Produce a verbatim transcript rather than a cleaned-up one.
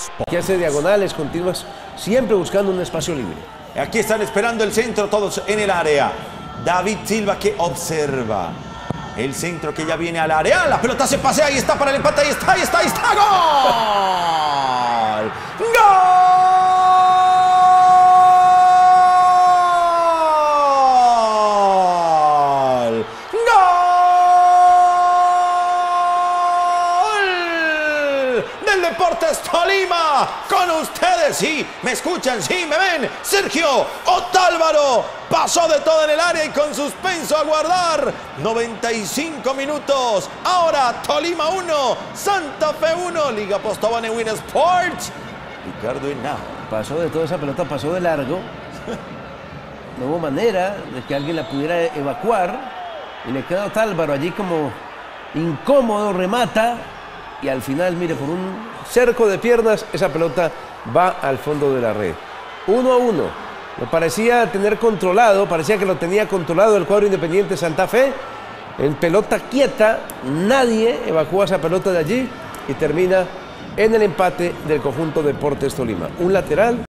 Sport. Que hace diagonales continuas, siempre buscando un espacio libre. Aquí están esperando el centro, todos en el área. David Silva que observa el centro que ya viene al área. La pelota se pasea, ahí está para el empate, ahí está, ahí está, ahí está. ¡Gol! ¡Gol! Del Deportes Tolima, con ustedes, sí, me escuchan, sí, me ven, Sergio Otálvaro, pasó de todo en el área y con suspenso a guardar, noventa y cinco minutos, ahora Tolima uno, Santa Fe uno, Liga Postobón en Win Sports, Ricardo Henao. Pasó de toda esa pelota, pasó de largo, no hubo manera de que alguien la pudiera evacuar y le queda a Otálvaro allí como incómodo, remata. Y al final, mire, por un cerco de piernas, esa pelota va al fondo de la red. Uno a uno. Lo parecía tener controlado, parecía que lo tenía controlado el cuadro Independiente Santa Fe. En pelota quieta, nadie evacúa esa pelota de allí y termina en el empate del conjunto Deportes Tolima. Un lateral.